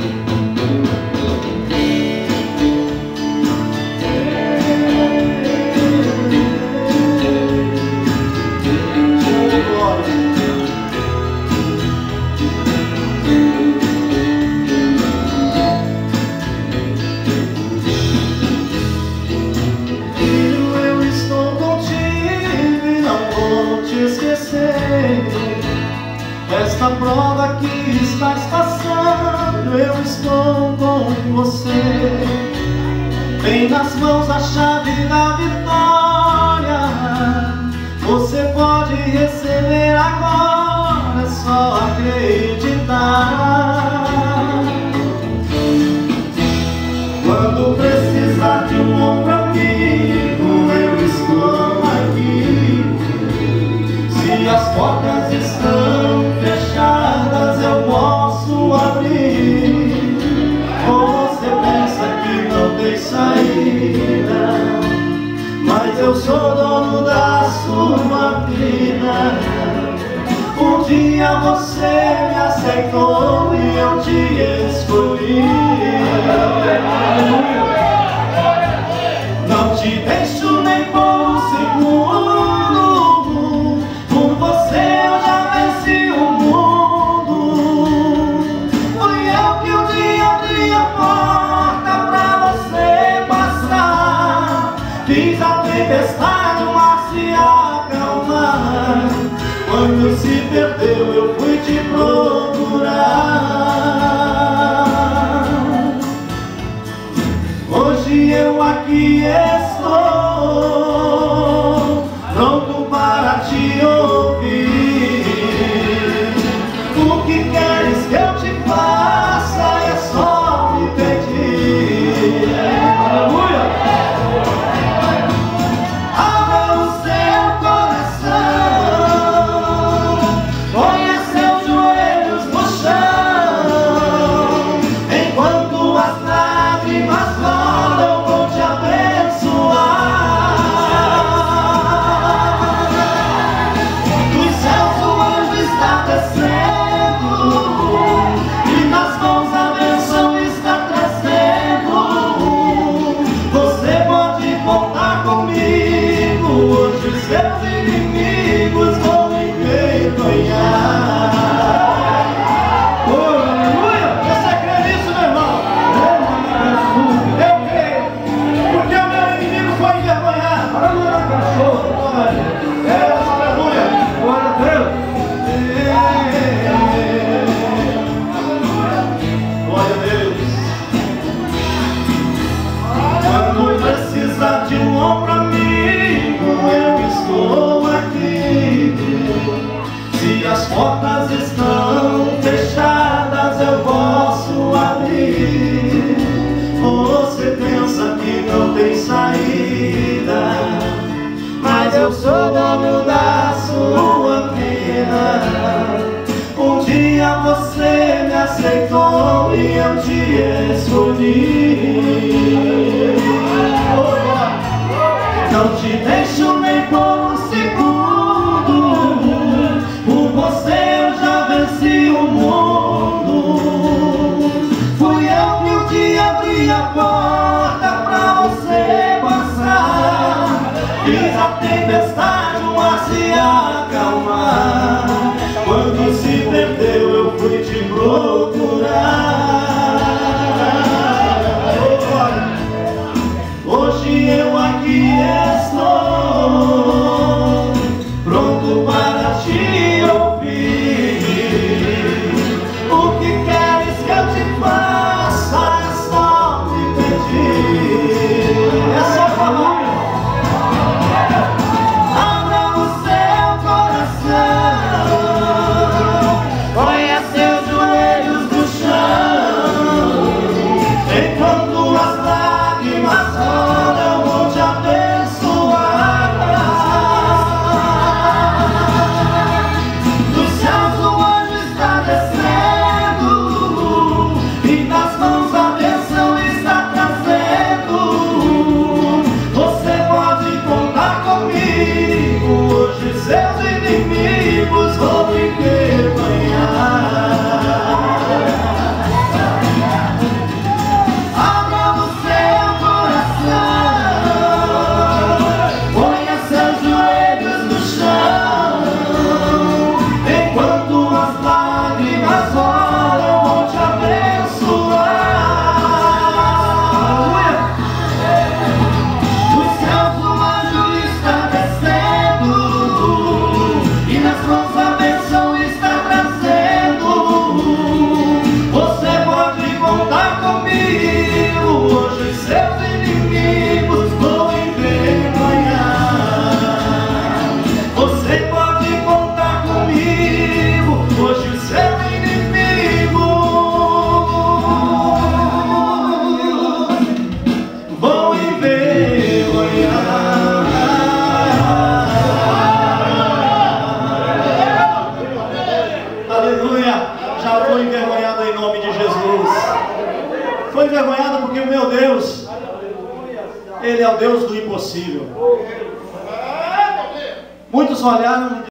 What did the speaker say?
Esta prova que estás passando, eu estou com você. Tem nas mãos a chave da vitória, você pode receber agora, é só acreditar. Quando precisar de um ombro amigo, eu estou aqui. Se as portas estão fechadas, eu posso abrir. Ou você pensa que não tem saída, mas eu sou dono da sua vida. Um dia você me aceitou e eu te escolhi. Não te deixo nem por um segundo. Por você eu já venci o mundo. Fui eu que um dia abri a porta pra você passar. Fiz a tempestade, o mar se acalmar. Quando se perdeu eu fui te procurar. Hoje eu aqui estou, pronto para te ouvir. O que queres que eu te faça, é só me pedir. Aleluia! Abra o seu coração, ponha seus joelhos no chão. Enquanto as lágrimas rolam, eu vou te abençoar. Dos céus o anjo está descendo, e nas mãos a bênção está trazendo. Você pode contar comigo, hoje os seus inimigos vão envergonhar. Oh, aleluia! Você crê nisso, meu irmão? Eu creio, porque o meu inimigo foi envergonhado. Aleluia! Glória a Deus! Glória a Deus! Quando precisar de um ombro amigo, eu estou aqui. Se as portas estão fechadas, eu posso abrir. Você pensa que não tem saída, mas eu sou dono da sua vida. Um dia você me aceitou e eu te escolhi. Não te deixo nem por um segundo. Por você eu já venci o mundo. Fui eu que um dia abri a porta pra você passar. Fiz a tempestade, o mar se acalmar. Quando se perdeu eu fui te procurar. Hoje eu aqui estou, envergonhado porque o meu Deus, Ele é o Deus do impossível. Muitos olharam